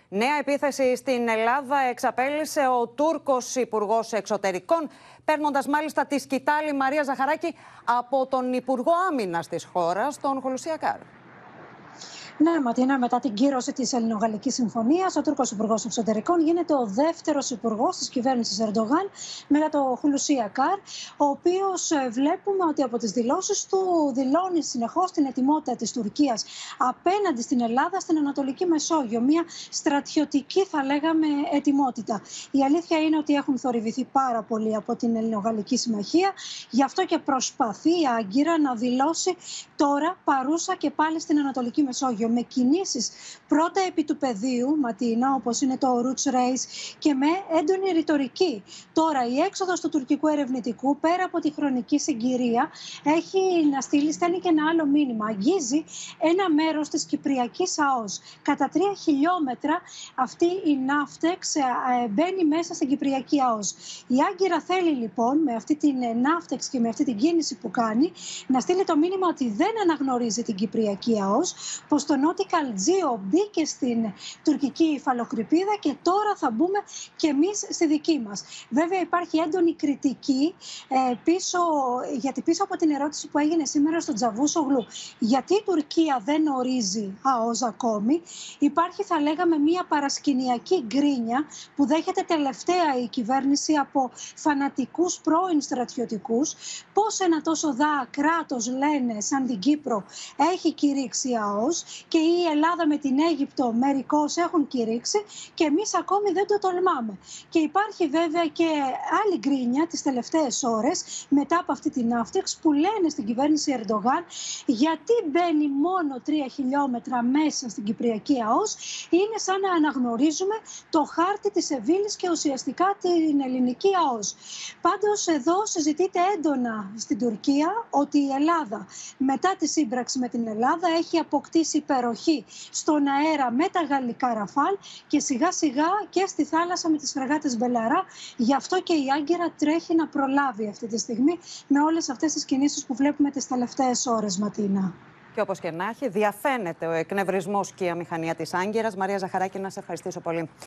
Νέα επίθεση στην Ελλάδα εξαπέλυσε ο Τούρκος Υπουργός Εξωτερικών, παίρνοντας μάλιστα τη σκητάλη Μαρία Ζαχαράκη από τον Υπουργό Άμυνας της χώρας, τον Χουλουσί Ακάρ. Ναι, Ματίνα, μετά την κύρωση της Ελληνογαλλικής Συμφωνίας, ο Τούρκος Υπουργός Εξωτερικών γίνεται ο δεύτερος υπουργός της κυβέρνησης Ερντογάν μετά το Χουλουσί Ακάρ, ο οποίος βλέπουμε ότι από τις δηλώσεις του δηλώνει συνεχώς την ετοιμότητα της Τουρκίας απέναντι στην Ελλάδα, στην Ανατολική Μεσόγειο. Μια στρατιωτική, θα λέγαμε, ετοιμότητα. Η αλήθεια είναι ότι έχουν θορυβηθεί πάρα πολύ από την Ελληνογαλλική Συμμαχία, γι' αυτό και προσπαθεί άγκυρα να δηλώσει τώρα παρούσα και πάλι στην Ανατολική Μεσόγειο, με κινήσεις πρώτα επί του πεδίου, Ματίνα, όπως είναι το Roots Race, και με έντονη ρητορική. Τώρα η έξοδος του τουρκικού ερευνητικού, πέρα από τη χρονική συγκυρία, έχει να στέλνει και ένα άλλο μήνυμα. Αγγίζει ένα μέρος της Κυπριακής ΑΟΣ. Κατά 3 χιλιόμετρα αυτή η Ναύτεξ μπαίνει μέσα στην Κυπριακή ΑΟΣ. Η Άγκυρα θέλει λοιπόν με αυτή την Ναύτεξ και με αυτή την κίνηση που κάνει να στείλει το μήνυμα ότι δεν αναγνωρίζει την Κυπριακή ΑΟΣ, πως το Νότι Καλτζίο μπήκε στην τουρκική υφαλοκρηπίδα και τώρα θα μπούμε κι εμείς στη δική μας. Βέβαια υπάρχει έντονη κριτική γιατί πίσω από την ερώτηση που έγινε σήμερα στο Τσαβούσογλου, γιατί η Τουρκία δεν ορίζει ΑΟΣ ακόμη, υπάρχει, θα λέγαμε, μια παρασκηνιακή γκρίνια που δέχεται τελευταία η κυβέρνηση από φανατικούς πρώην στρατιωτικούς, πως ένα τόσο κράτος, λένε, σαν την Κύπρο έχει κηρύξει ΑΟΣ και η Ελλάδα με την Αίγυπτο μερικώς έχουν κηρύξει και εμείς ακόμη δεν το τολμάμε. Και υπάρχει βέβαια και άλλη γκρίνια τις τελευταίες ώρες μετά από αυτή την Ναύτεξ που λένε στην κυβέρνηση Ερντογάν γιατί μπαίνει μόνο 3 χιλιόμετρα μέσα στην Κυπριακή ΑΟΣ. Είναι σαν να αναγνωρίζουμε το χάρτη της Σεβίλης και ουσιαστικά την ελληνική ΑΟΣ. Πάντως εδώ συζητείται έντονα στην Τουρκία ότι η Ελλάδα μετά τη σύμπραξη με την Ελλάδα έχει αποκτήσει υπεροχή στον αέρα με τα γαλλικά Ραφάλ και σιγά σιγά και στη θάλασσα με τις φρεγάτες Μπελαρά. Γι' αυτό και η Άγκυρα τρέχει να προλάβει αυτή τη στιγμή με όλες αυτές τις κινήσεις που βλέπουμε τις τελευταίες ώρες, Ματίνα. Και όπως και να έχει, διαφαίνεται ο εκνευρισμός και η αμηχανία της Άγκυρας. Μαρία Ζαχαράκη, να σε ευχαριστήσω πολύ.